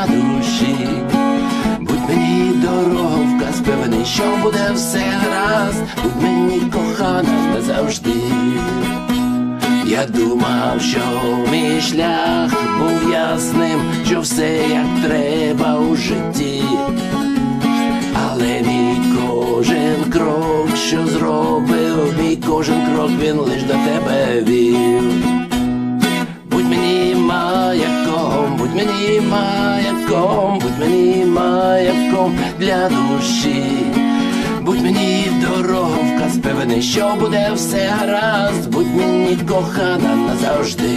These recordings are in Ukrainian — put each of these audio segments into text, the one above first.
для душі. Будь мені дороговказ, певний, що буде все гаразд. Будь мені кохана назавжди. Я думав, що мій шлях був ясним, що все як треба у житті. Але мій кожен крок, що зробив, мій кожен крок він лиш до тебе вів. Будь мені маяком, будь мені маяком, будь мені маяком для душі. Будь мені дороговказ, певний, що буде все гаразд. Будь мені кохана назавжди.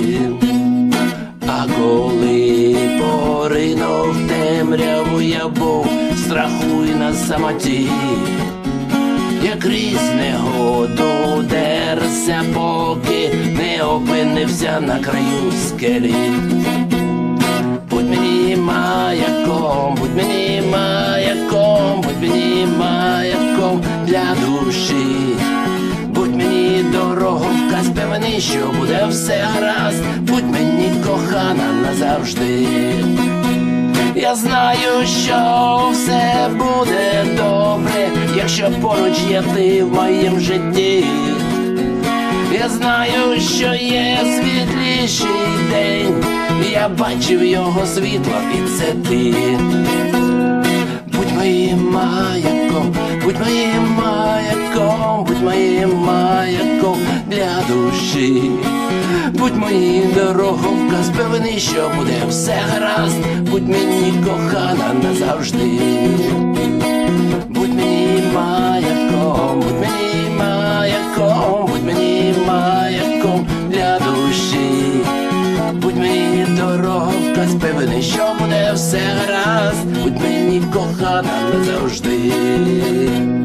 А коли поринув темряву я був в страху і на самоті, я крізь негоду дерся, поки не опинився на краю скелі. Будь мені маяком, будь мені маяком, будь мені маяком для душі. Будь мені дороговказ, певний, що буде все гаразд. Будь мені кохана назавжди. Я знаю, що все буде добре, якщо поруч є ти в моїм житті. Я знаю, що є світліший день, я бачив його світло, і це ти. Будь моїм маяком, будь моїм маяком, будь моїм маяком для душі. Будь моїм дороговказ, певний, що буде все гаразд. Будь мені кохана назавжди. Будь мені маяком, будь мені маяком, будь мені маяком для душі. Будь мені дороговказ, певний, що буде все гаразд. Будь мені кохана назавжди.